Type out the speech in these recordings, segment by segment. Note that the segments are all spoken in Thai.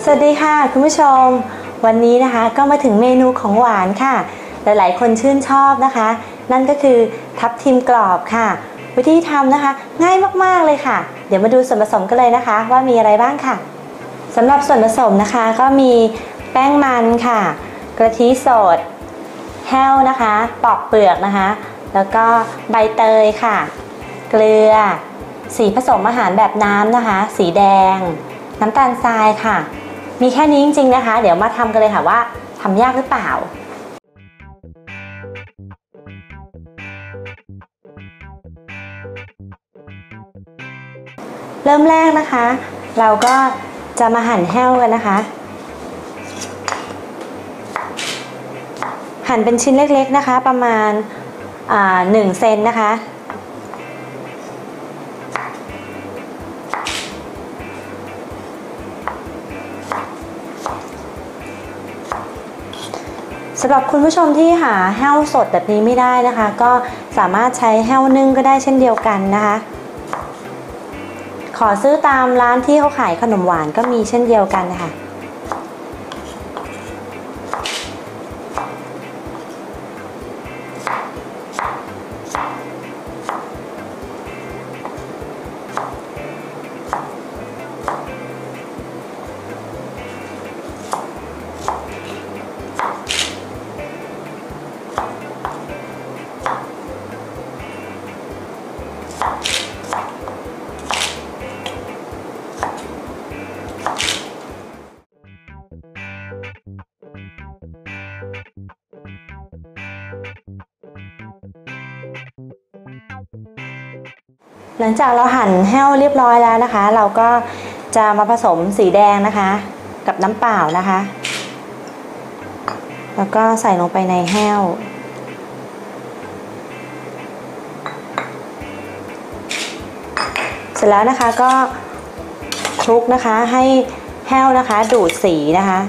วัสดีค่ะคุณผู้ชมวันนี้นะคะก็มาถึงเมนูของหวานค่ะหลายๆคนชื่นชอบนะคะนั่นก็คือทับทิมกรอบค่ะวิธีทำนะคะง่ายมากๆเลยค่ะเดี๋ยวมาดูส่วนผสมกันเลยนะคะว่ามีอะไรบ้างค่ะสำหรับส่วนผสมนะคะก็มีแป้งมันค่ะกะทิสดแห้วนะคะปอกเปลือกนะคะแล้วก็ใบเตยค่ะเกลือสีผสมอาหารแบบน้ำนะคะสีแดงน้ำตาลทรายค่ะมีแค่นี้จริงๆนะคะเดี๋ยวมาทำกันเลยค่ะว่าทำยากหรือเปล่าเริ่มแรกนะคะเราก็จะมาหั่นแห้วกันนะคะหั่นเป็นชิ้นเล็กๆนะคะประมาณ1 เซนนะคะสำหรับคุณผู้ชมที่หาแห้วสดแบบนี้ไม่ได้นะคะก็สามารถใช้แห้วนึ่งก็ได้เช่นเดียวกันนะคะขอซื้อตามร้านที่เขาขายขนมหวานก็มีเช่นเดียวกันนะคะหลังจากเราหั่นแห้วเรียบร้อยแล้วนะคะเราก็จะมาผสมสีแดงนะคะกับน้ำเปล่านะคะแล้วก็ใส่ลงไปในแห้วเสร็จแล้วนะคะก็คลุกนะคะให้แห้วนะคะดูดสีนะคะ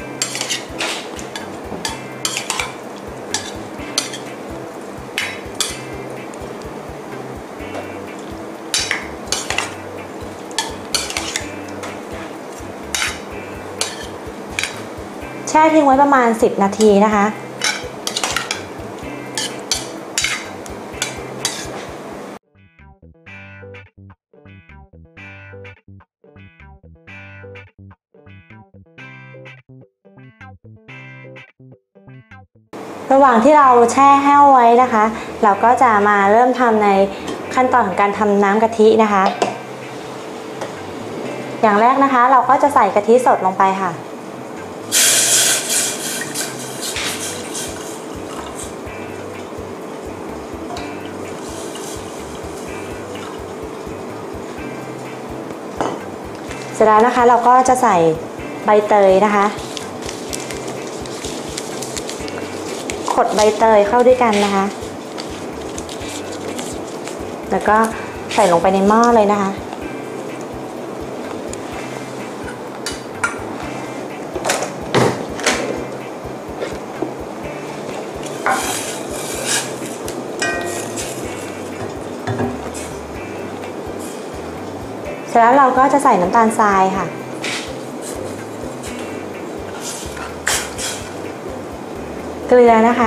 แช่ทิ้งไว้ประมาณ10 นาทีนะคะระหว่างที่เราแช่แห้วไว้นะคะเราก็จะมาเริ่มทำในขั้นตอนของการทำน้ำกะทินะคะอย่างแรกนะคะเราก็จะใส่กะทิสดลงไปค่ะเสร็จแล้วนะคะเราก็จะใส่ใบเตยนะคะขดใบเตยเข้าด้วยกันนะคะแล้วก็ใส่ลงไปในหม้อเลยนะคะเสร็จแล้วเราก็จะใส่น้ำตาลทรายค่ะเกลือนะคะ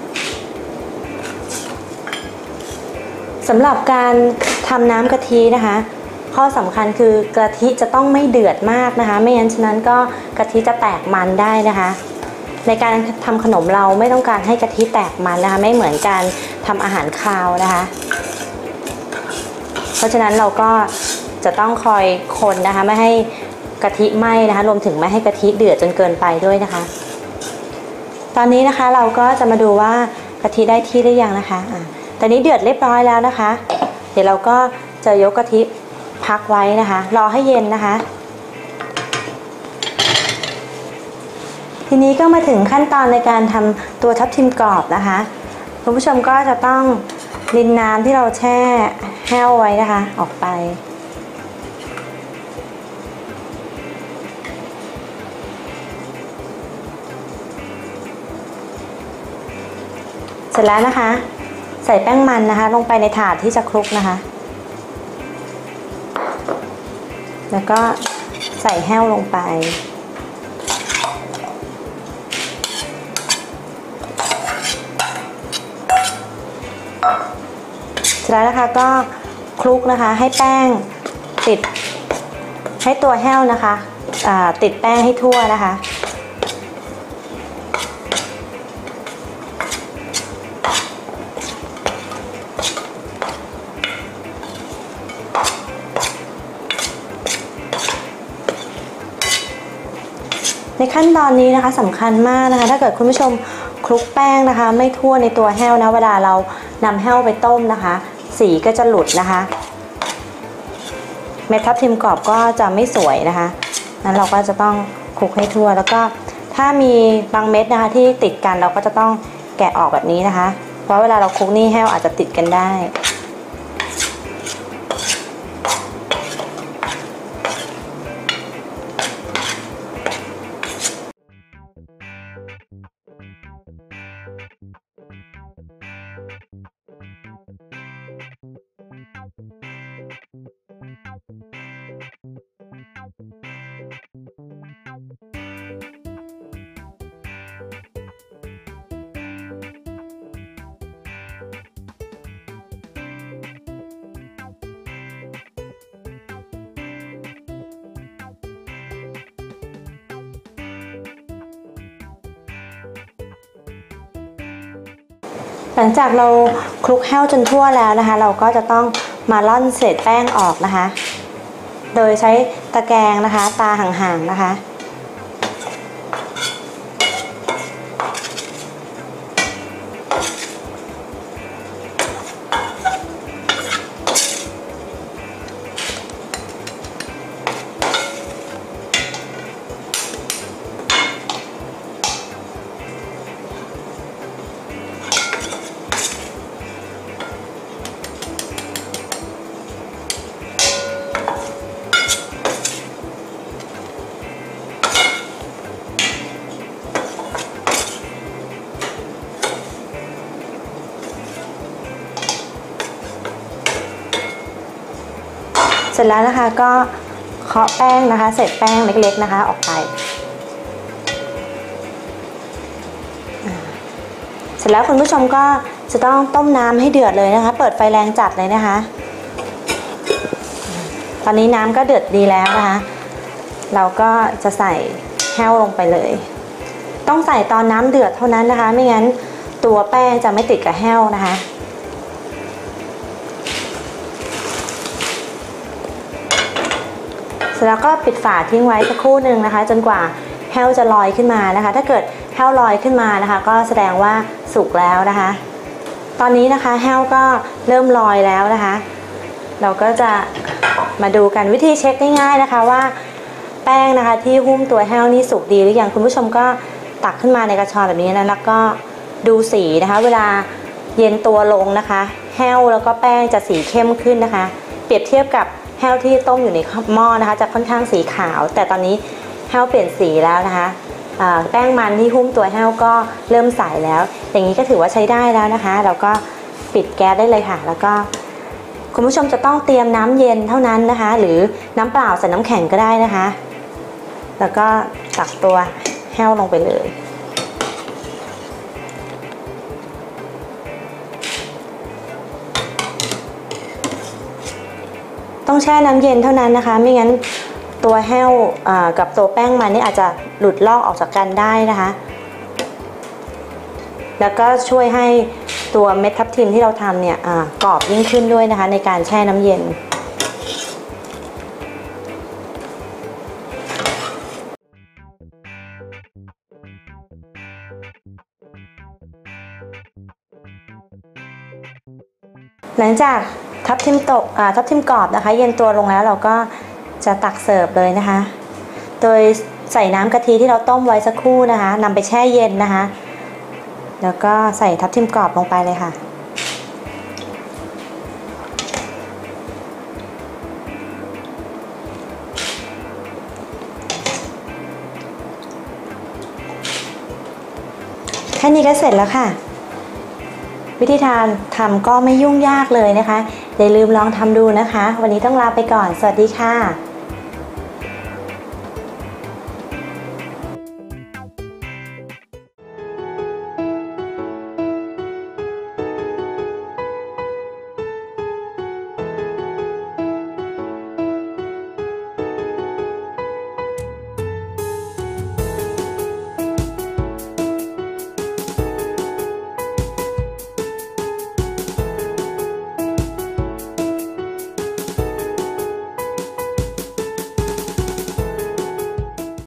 สำหรับการทำน้ำกะทินะคะข้อสำคัญคือกะทิจะต้องไม่เดือดมากนะคะไม่งั้นฉะนั้นก็กะทิจะแตกมันได้นะคะในการทำขนมเราไม่ต้องการให้กะทิแตกมันนะคะไม่เหมือนการทำอาหารคาวนะคะเพราะฉะนั้นเราก็จะต้องคอยคนนะคะไม่ให้กะทิไหม้นะคะรวมถึงไม่ให้กะทิเดือดจนเกินไปด้วยนะคะตอนนี้นะคะเราก็จะมาดูว่ากะทิได้ที่หรือยังนะคะตอนนี้เดือดเรียบร้อยแล้วนะคะเดี๋ยวเราก็จะยกกะทิพักไว้นะคะรอให้เย็นนะคะทีนี้ก็มาถึงขั้นตอนในการทำตัวทับทิมกรอบนะคะคุณผู้ชมก็จะต้องรินน้ำที่เราแช่แห้วไว้นะคะออกไปเสร็จแล้วนะคะใส่แป้งมันนะคะลงไปในถาดที่จะคลุกนะคะแล้วก็ใส่แห้วลงไปเสร็จแล้วนะคะก็คลุกนะคะให้แป้งติดให้ตัวแห้วนะคะติดแป้งให้ทั่วนะคะในขั้นตอนนี้นะคะสำคัญมากนะคะถ้าเกิดคุณผู้ชมคลุกแป้งนะคะไม่ทั่วในตัวแห้วนะเวลาเรานำแห้วไปต้มนะคะสีก็จะหลุดนะคะเม็ดทับทิมกรอบก็จะไม่สวยนะคะนั้นเราก็จะต้องคลุกให้ทั่วแล้วก็ถ้ามีบางเม็ดนะคะที่ติดกันเราก็จะต้องแกะออกแบบนี้นะคะเพราะเวลาเราคลุกนี่แห้วอาจจะติดกันได้หลังจากเราคลุกแห้วจนทั่วแล้วนะคะเราก็จะต้องมาร่อนเศษแป้งออกนะคะโดยใช้ตะแกรงนะคะตาห่างๆนะคะเสร็จแล้วนะคะก็เคาะแป้งนะคะเศษแป้งเล็กๆนะคะออกไปเสร็จแล้วคุณผู้ชมก็จะต้องต้มน้ำให้เดือดเลยนะคะเปิดไฟแรงจัดเลยนะคะตอนนี้น้ำก็เดือดดีแล้วนะคะเราก็จะใส่แห้วลงไปเลยต้องใส่ตอนน้ำเดือดเท่านั้นนะคะไม่งั้นตัวแป้งจะไม่ติดกับแห้วนะคะเสร็จแล้วก็ปิดฝาทิ้งไว้สักครู่หนึ่งนะคะจนกว่าแห้วจะลอยขึ้นมานะคะถ้าเกิดแห้วลอยขึ้นมานะคะก็แสดงว่าสุกแล้วนะคะตอนนี้นะคะแห้วก็เริ่มลอยแล้วนะคะเราก็จะมาดูกันวิธีเช็คง่ายๆนะคะว่าแป้งนะคะที่หุ้มตัวแห้วนี่สุกดีหรือยังคุณผู้ชมก็ตักขึ้นมาในกระชอนแบบนี้นะแล้วก็ดูสีนะคะเวลาเย็นตัวลงนะคะแห้วแล้วก็แป้งจะสีเข้มขึ้นนะคะเปรียบเทียบกับแห้วที่ต้มอยู่ในหม้อนะคะจะค่อนข้างสีขาวแต่ตอนนี้แห้วเปลี่ยนสีแล้วนะคะแป้งมันที่หุ้มตัวแห้วก็เริ่มใสแล้วอย่างนี้ก็ถือว่าใช้ได้แล้วนะคะเราก็ปิดแก๊สได้เลยค่ะแล้วก็คุณผู้ชมจะต้องเตรียมน้ำเย็นเท่านั้นนะคะหรือน้ำเปล่าใส่น้ำแข็งก็ได้นะคะแล้วก็ตักตัวแห้วลงไปเลยต้องแช่น้ำเย็นเท่านั้นนะคะไม่งั้นตัวแห้วกับตัวแป้งมันนี่อาจจะหลุดลอกออกจากกันได้นะคะแล้วก็ช่วยให้ตัวเม็ดทับทิมที่เราทำเนี่ยกรอบยิ่งขึ้นด้วยนะคะในการแช่น้ำเย็นหลังจากทับทิมกรอบนะคะเย็นตัวลงแล้วเราก็จะตักเสิร์ฟเลยนะคะโดยใส่น้ำกะทิที่เราต้มไว้สักครู่นะคะนำไปแช่เย็นนะคะแล้วก็ใส่ทับทิมกรอบลงไปเลยค่ะแค่นี้ก็เสร็จแล้วค่ะวิธีทำก็ไม่ยุ่งยากเลยนะคะอย่าลืมลองทำดูนะคะวันนี้ต้องลาไปก่อนสวัสดีค่ะ